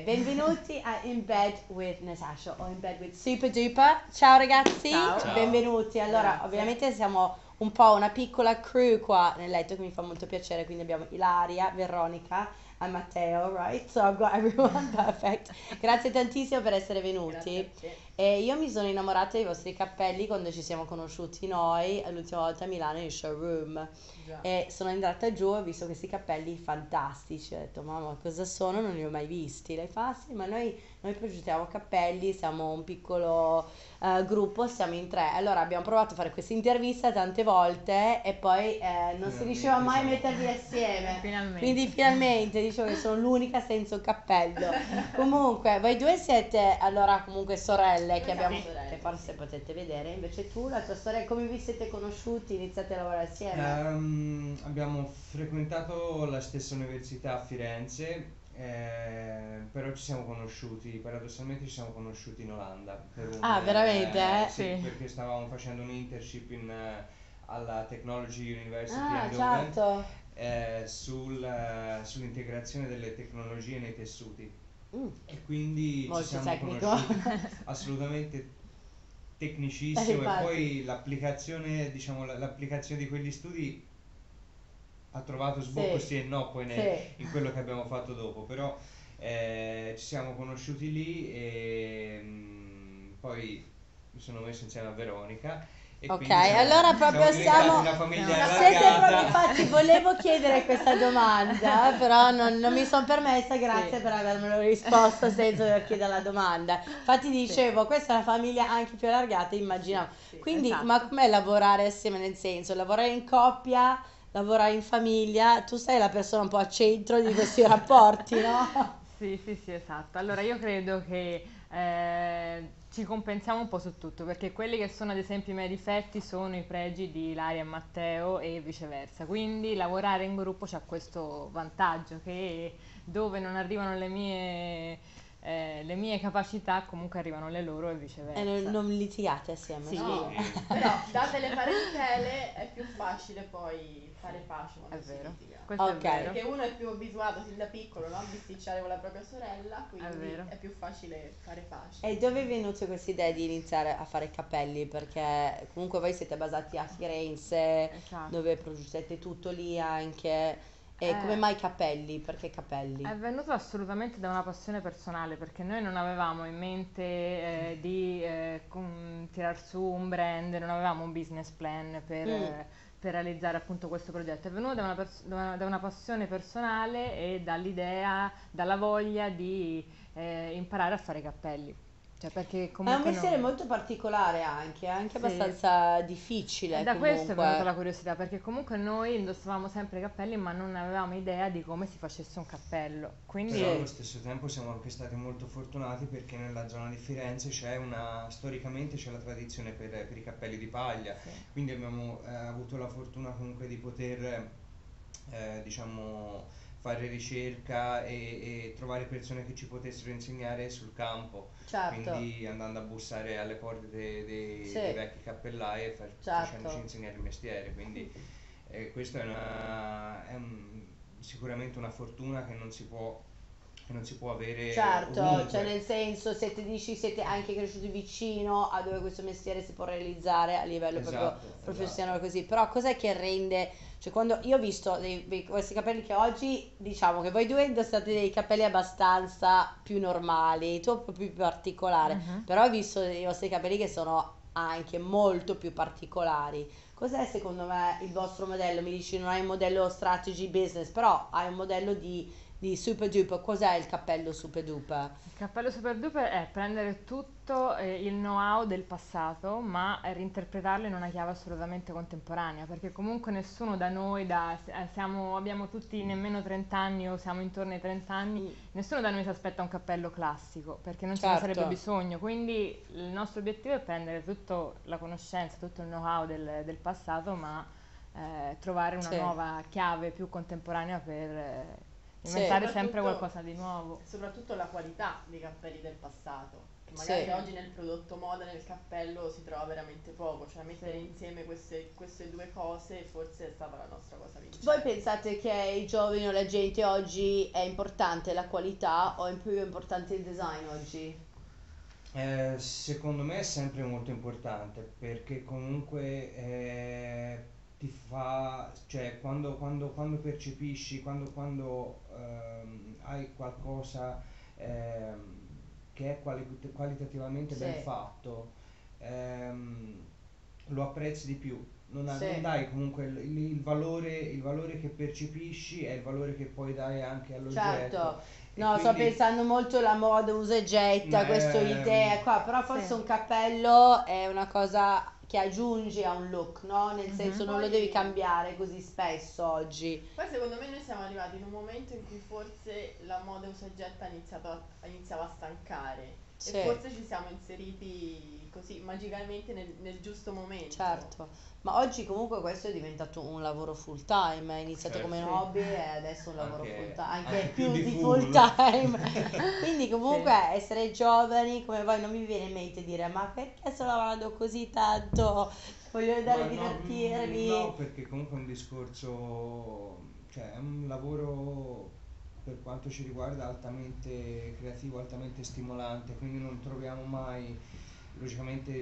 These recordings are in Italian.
benvenuti a In Bed with Natasha o In Bed with Super Duper. Ciao ragazzi, Ciao. benvenuti. Allora, Grazie. ovviamente siamo un po' una piccola crew qua nel letto che mi fa molto piacere, quindi abbiamo Ilaria, Veronica e Matteo, right? So I've got everyone perfect. Grazie tantissimo per essere venuti. Grazie a te. E io mi sono innamorata dei vostri cappelli quando ci siamo conosciuti noi l'ultima volta a Milano in showroom. Già. E sono andata giù e ho visto questi cappelli fantastici. Ho detto, mamma, cosa sono? Non li ho mai visti. Lei fa, sì, ma noi progettiamo cappelli, siamo un piccolo gruppo, siamo in tre. Allora abbiamo provato a fare questa intervista tante volte e poi non si riusciva mai a metterli assieme. Finalmente. Quindi finalmente dicevo che sono l'unica senza un cappello. Comunque, voi due siete allora comunque sorelle che abbiamo, sorelle, che forse potete vedere. Invece tu, la tua sorella, come vi siete conosciuti? Iniziate a lavorare assieme? Abbiamo frequentato la stessa università a Firenze, però ci siamo conosciuti, paradossalmente ci siamo conosciuti in Olanda Ah, veramente? sì, Sì. perché stavamo facendo un internship alla Technology University Ah, Eindhoven, certo. sull'integrazione delle tecnologie nei tessuti, Mm, e quindi ci molto siamo tecnico. conosciuti assolutamente tecnicissimo, e Infatti. poi l'applicazione, diciamo, l'applicazione di quegli studi ha trovato sbocco Sì, sì e no poi sì. in quello che abbiamo fatto dopo, però ci siamo conosciuti lì e poi mi sono messo insieme a Veronica e Ok, quindi allora proprio siamo diventati siamo... una famiglia Siete proprio, allargata. infatti volevo chiedere questa domanda, però non mi sono permessa, grazie Sì. per avermelo risposto senza dover chiedere la domanda. Infatti dicevo, questa è una famiglia anche più allargata, immaginavo. Sì, Quindi, esatto. ma com'è lavorare assieme, nel senso, lavorare in coppia, lavorare in famiglia? Tu sei la persona un po' al centro di questi rapporti, no? Sì, sì, sì, esatto. Allora io credo che ci compensiamo un po' su tutto, perché quelli che sono ad esempio i miei difetti sono i pregi di Ilaria e Matteo e viceversa. Quindi lavorare in gruppo c'ha questo vantaggio che dove non arrivano le mie capacità, comunque arrivano le loro e E viceversa. non litigate assieme, Sì. scusa. Sì. Però date le parentele è più facile poi fare pace È quando si vero, litiga. questo Ok. è vero. Perché uno è più abituato sin da piccolo, no? A bisticciare con la propria sorella, quindi vero. è più facile fare pace. E dove è venuta questa idea di iniziare a fare i capelli? Perché comunque voi siete basati a Firenze, Esatto. dove progettate tutto lì anche. E come mai capelli? Perché capelli? È venuto assolutamente da una passione personale, perché noi non avevamo in mente di tirar su un brand, non avevamo un business plan per realizzare appunto questo progetto. È venuto da una passione personale e dall'idea, dalla voglia di imparare a fare i cappelli. Cioè perché È un comunque mestiere no. molto particolare anche Sì. abbastanza E difficile da questo è venuta la comunque. curiosità, perché comunque noi indossavamo sempre i cappelli, ma non avevamo idea di come si facesse un cappello. Quindi Però Sì. allo stesso tempo siamo anche stati molto fortunati perché nella zona di Firenze storicamente c'è la tradizione per i cappelli di paglia, sì. quindi abbiamo avuto la fortuna comunque di poter diciamo fare ricerca e trovare persone che ci potessero insegnare sul campo, Certo, quindi andando a bussare alle porte dei sì, vecchi cappellai e facendoci certo. insegnare il mestiere, quindi questo sicuramente una fortuna che non si può avere Certo, cioè ovunque. nel senso, se ti dici siete anche cresciuti vicino a dove questo mestiere si può realizzare a livello proprio Esatto, professionale esatto. così, però cos'è che rende, cioè quando io ho visto questi capelli che oggi, diciamo che voi due indossate dei capelli abbastanza più normali, tu un po' più particolare, Mhm. però ho visto dei vostri capelli che sono anche molto più particolari. Cos'è secondo me il vostro modello? Mi dici non hai un modello strategy business, però hai un modello di Super Duper. Cos'è il cappello Super Duper? Il cappello super duper è prendere tutto il know-how del passato, ma reinterpretarlo in una chiave assolutamente contemporanea, perché comunque nessuno da noi, abbiamo tutti nemmeno 30 anni o siamo intorno ai 30 anni, Mm, nessuno da noi si aspetta un cappello classico, perché non ce ne sarebbe certo, bisogno, quindi il nostro obiettivo è prendere tutta la conoscenza, tutto il know-how del passato, ma trovare una sì. nuova chiave più contemporanea inventare Sì. sempre Soprattutto- qualcosa di nuovo. Soprattutto la qualità dei cappelli del passato, che magari Sì. oggi nel prodotto moda, nel cappello, si trova veramente poco, cioè mettere insieme queste due cose forse è stata la nostra cosa vincente. Voi pensate che ai giovani o alla gente oggi è importante la qualità o è più importante il design oggi? Secondo me è sempre molto importante perché comunque ti fa, cioè quando percepisci, quando hai qualcosa che è qualitativamente ben Sì. fatto, ehm, lo apprezzi di più. Sì. Non dai comunque il valore che percepisci è il valore che poi dai anche all'oggetto. Certo. E No, sto quindi, pensando molto alla moda, usa e getta, questa idea qua, però forse Sì. un cappello è una cosa che aggiungi a un look, no? Nel senso non lo Poi- devi cambiare così spesso oggi. Poi secondo me noi siamo arrivati in un momento in cui forse la moda usa e getta iniziava a stancare Sì. e forse ci siamo inseriti così magicamente nel giusto momento. Certo, ma oggi comunque questo è diventato un lavoro full time, è iniziato Certo. come un Sì. hobby e adesso è un lavoro Anche- full time, anche anche più più di di full full. time. Quindi comunque essere giovani come voi non mi viene in mente dire ma perché sto lavorando così tanto? Voglio andare a Ma divertirmi. no, perché comunque è un discorso, cioè è un lavoro per quanto ci riguarda altamente creativo, altamente stimolante, quindi non troviamo mai, logicamente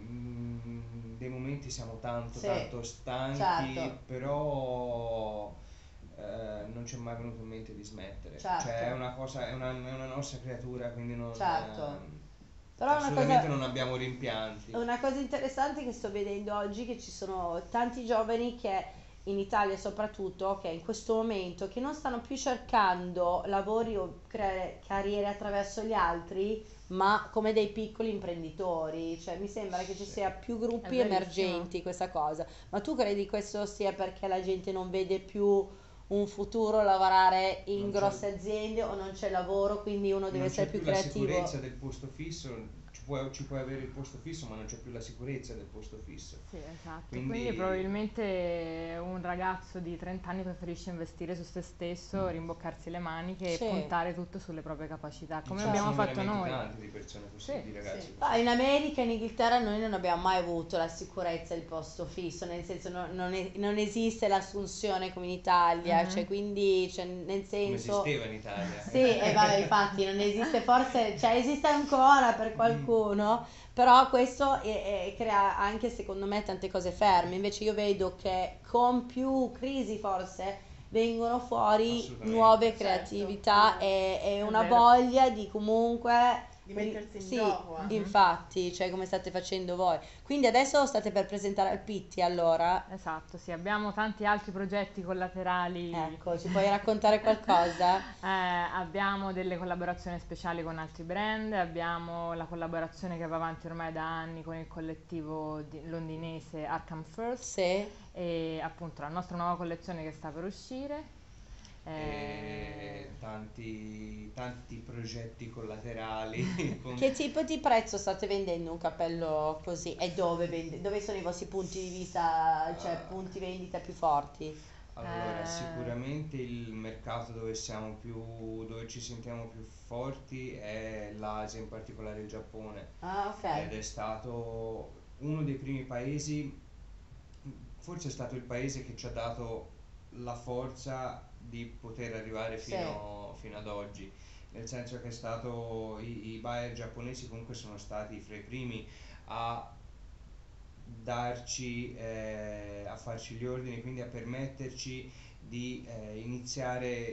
dei momenti siamo Sì, tanto stanchi, certo. però non ci è mai venuto in mente di smettere. Certo. Cioè è una cosa, è una nostra creatura, quindi non, Certo. Però una assolutamente cosa- non abbiamo rimpianti. Una cosa interessante che sto vedendo oggi è che ci sono tanti giovani che in Italia soprattutto, che in questo momento che non stanno più cercando lavori o carriere attraverso gli altri, ma come dei piccoli imprenditori. Cioè mi sembra che ci Sì. sia più gruppi È verissimo. emergenti questa cosa. Ma tu credi questo sia perché la gente non vede più un futuro lavorare in Non c'è- grosse aziende o non c'è lavoro, quindi uno deve Non essere c'è più più la creativo? sicurezza del posto fisso, ci puoi avere il posto fisso, ma non c'è più la sicurezza del posto fisso. Sì, esatto. Quindi- Quindi probabilmente un ragazzo di 30 anni preferisce investire su se stesso, rimboccarsi le maniche Sì. e puntare tutto sulle proprie capacità, come Ce ne abbiamo sono fatto veramente noi. tanti di persone così, Sì, di ragazzi sì. così. In America e in Inghilterra noi non abbiamo mai avuto la sicurezza del posto fisso, nel senso non esiste l'assunzione come in Italia, Mhm. cioè quindi cioè, nel Come senso... esisteva in Italia. Sì, e vabbè, infatti non esiste forse, cioè esiste ancora per qualcuno, però questo crea anche secondo me tante cose ferme, invece io vedo che con più crisi forse vengono fuori Assolutamente. nuove Certo. creatività e È una vero. voglia di comunque... Di mettersi in sì, gioco, eh. infatti, cioè come state facendo voi. Quindi adesso state per presentare al Pitti allora, Esatto, sì, abbiamo tanti altri progetti collaterali. ecco, ci puoi raccontare qualcosa? Abbiamo delle collaborazioni speciali con altri brand, abbiamo la collaborazione che va avanti ormai da anni con il collettivo londinese Arkham First Sì. e appunto la nostra nuova collezione che sta per uscire. E tanti progetti collaterali. Che tipo di prezzo state vendendo un cappello così? E dove sono i vostri punti di vista, cioè punti vendita più forti? Allora, Eh. sicuramente il mercato dove dove ci sentiamo più forti è l'Asia, in particolare il Giappone, Ah, ed ok. è stato uno dei primi paesi, forse è stato il paese che ci ha dato la forza di poter arrivare Sì. fino ad oggi, nel senso che i buyer giapponesi comunque sono stati fra i primi a a farci gli ordini, quindi a permetterci di iniziare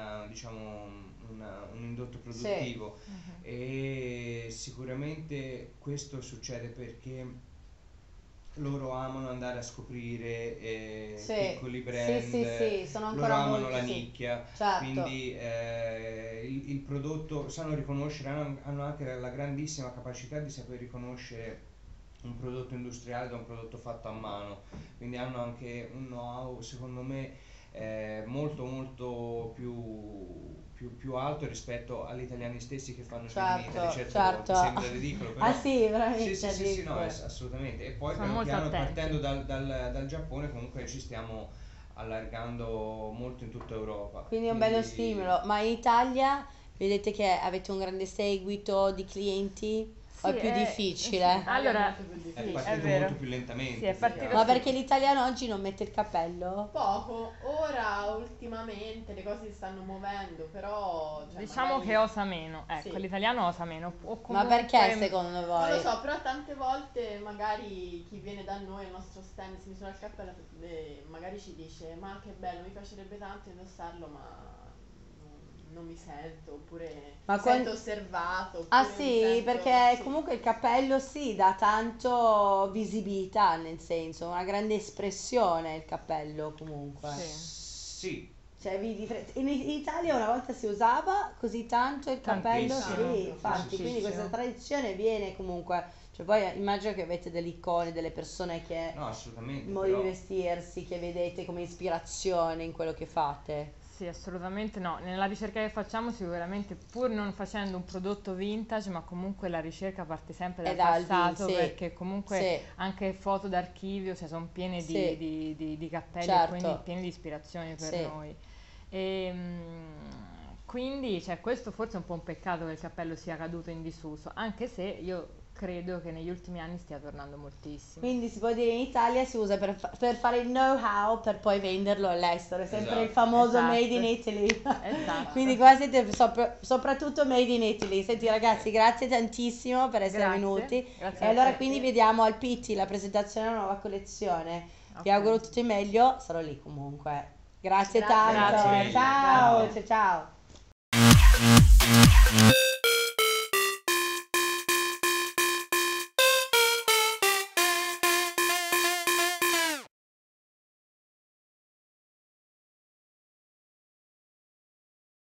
un indotto produttivo. Mhm. E sicuramente questo succede perché loro amano andare a scoprire Sì. piccoli brand, Sì, sono loro ancora amano molto, la sì. nicchia, Certo. quindi il prodotto sanno riconoscere, hanno anche la grandissima capacità di saper riconoscere un prodotto industriale da un prodotto fatto a mano, quindi hanno anche un know-how secondo me molto più alto rispetto agli italiani stessi che fanno Certo, certe volte. certo. Sembra ridicolo, però Ah sì, veramente sì, no, addirittura. assolutamente. E poi Sono piano molto piano attenti. partendo dal Giappone comunque ci stiamo allargando molto in tutta Europa. Quindi è un bello stimolo. Ma in Italia vedete che avete un grande seguito di clienti? O è Sì, più difficile? Allora, Molto più sì, È difficile. partito vero. molto più lentamente. Sì, è più partito- che Ma altro. perché l'italiano oggi non mette il cappello? Poco, ora ultimamente le cose si stanno muovendo, però cioè, diciamo magari- che osa meno, ecco, Sì. l'italiano osa meno. O Ma comunque- perché secondo Non voi? lo so, però tante volte magari chi viene da noi al nostro stand si misura il cappello e magari ci dice ma che bello, mi piacerebbe tanto indossarlo ma non mi sento, oppure Ma mi quan- sento osservato. Ah oppure mi sì, sento- perché sì. comunque il cappello sì, dà tanto visibilità, nel senso, una grande espressione il cappello comunque. Sì, Cioè, in Italia una volta si usava così tanto il cappello, Tantissimo, sì, infatti, tantissimo. quindi questa tradizione viene comunque, cioè poi immagino che avete delle icone, delle persone che, no, assolutamente. modi di Però vestirsi, che vedete come ispirazione in quello che fate. Sì, assolutamente no. Nella ricerca che facciamo sicuramente, pur non facendo un prodotto vintage, ma comunque la ricerca parte sempre E dal dal passato, sì, perché comunque sì, anche foto d'archivio, cioè sono piene Sì. di cappelli, e Certo. quindi piene di ispirazioni per Sì. noi. E, quindi, cioè, questo forse è un po' un peccato che il cappello sia caduto in disuso, anche se io credo che negli ultimi anni stia tornando moltissimo. Quindi si può dire in Italia si usa per fare il know-how per poi venderlo all'estero, è sempre il Esatto. famoso Esatto. made in Italy. Esatto. Quindi qua siete soprattutto made in Italy. Senti ragazzi, grazie tantissimo per essere Grazie. venuti. Grazie E a allora te. quindi vediamo al Pitti la presentazione della nuova collezione. Ti Ok. auguro tutto il meglio, sarò lì comunque. Grazie Grazie. tanto. Grazie mille. Ciao, Ciao. ciao ciao.